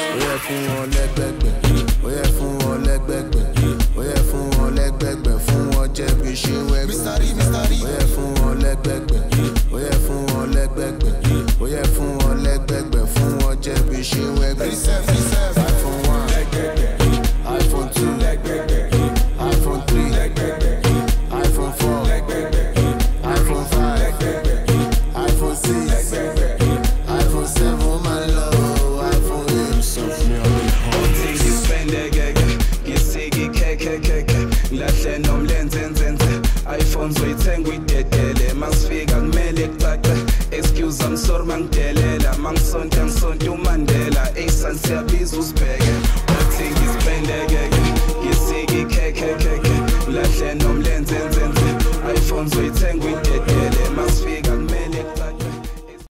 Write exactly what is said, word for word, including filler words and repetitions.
Oye fún wọn lẹ́gbẹ̀gbẹ̀, oye fún wọn lẹ́gbẹ̀gbẹ̀, oye fún wọn lẹ́gbẹ̀gbẹ̀, fún wọn jẹ́ bí ṣe wẹ́gbẹ̀. Oye fún wọn lẹ́gbẹ̀gbẹ̀, oye fún wọn lẹ́gbẹ̀gbẹ̀, oye fún wọn lẹ́gbẹ̀gbẹ̀, fún wọn jẹ́ bí ṣe wẹ́gbẹ̀. iPhone one, iPhone two, iPhone three, iPhone four, iPhone five, iPhone six, iPhone seven, my love, iPhone eight. Othing ispendekeke, ngisiki kekekeke, lahle nomlenze nzenze, iPhones uyithenga uyidedele, masifika kumele kucace, excuse I'm sorry mangidelela, mangisonta ngisonta uMandela, esan siyabiza usibheke. Othing ispendekeke, ngisiki kekekeke, lahle nomlenze nzenze, iPhones uyithenga